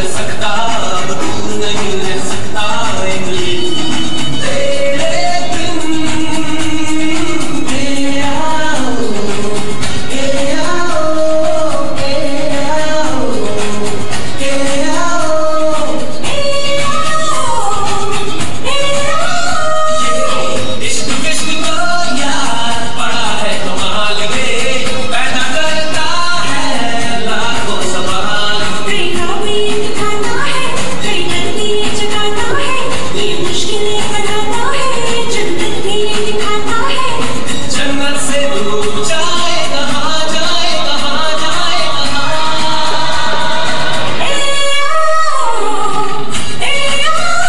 सकता, अब दूर नहीं रह सकता एक तेरे बिन। ए आओ, ए आओ, ए आओ, ए आओ, इश्क विश्क को यार पड़ा है कमाल में, पैदा करता है लाखों सवाल। कई रावें दिखाता है, कई नदियाँ जगाता है, ये मुश्किलें बनाता है, जन्नत भी दिखाता है। जन्नत से दूर जाए कहाँ, जाए कहाँ, जाए कहाँ। ए आओ, ए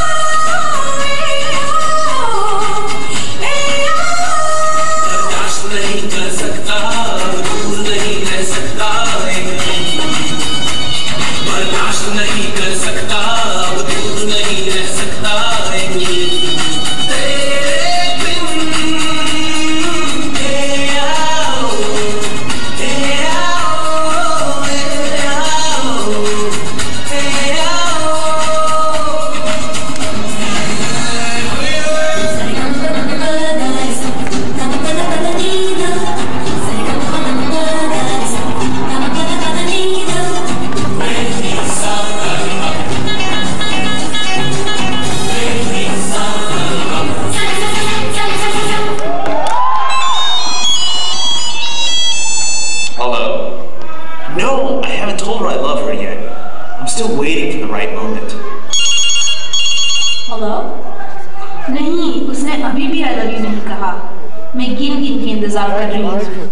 बर्दाश्त नहीं कर सकता, अब दूर नहीं रह सकता एक बर्दाश्त नहीं कर सकता, अब दूर नहीं रह सकता एक तेरे बिन। ए आओ, ए आओ, ए आओ, ए Hello? No, I haven't told her I love her yet. I'm still waiting for the right moment. Hello? नहीं, उसने अभी भी आई लव यू नहीं कहा। मैं गिन गिन के इंतजार कर रही हूँ।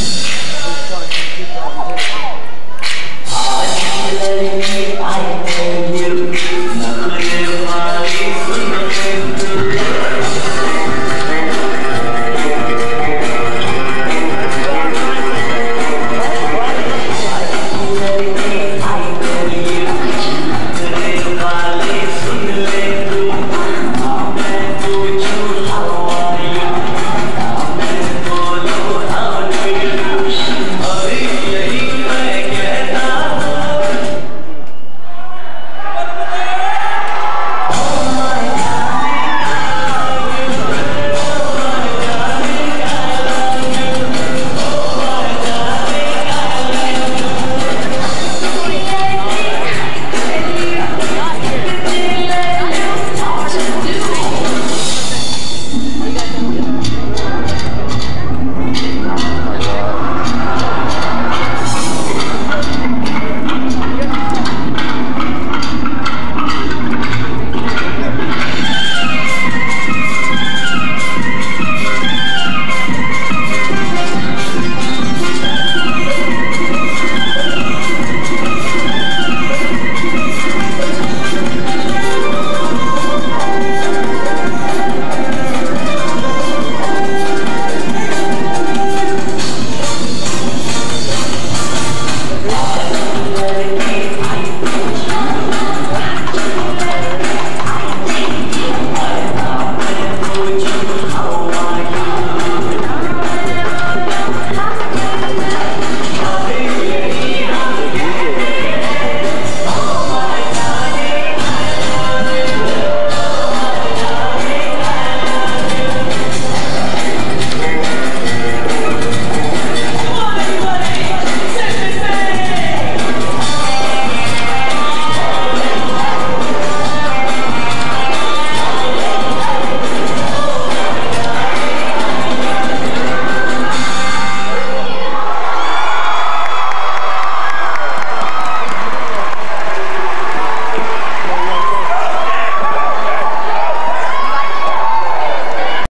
I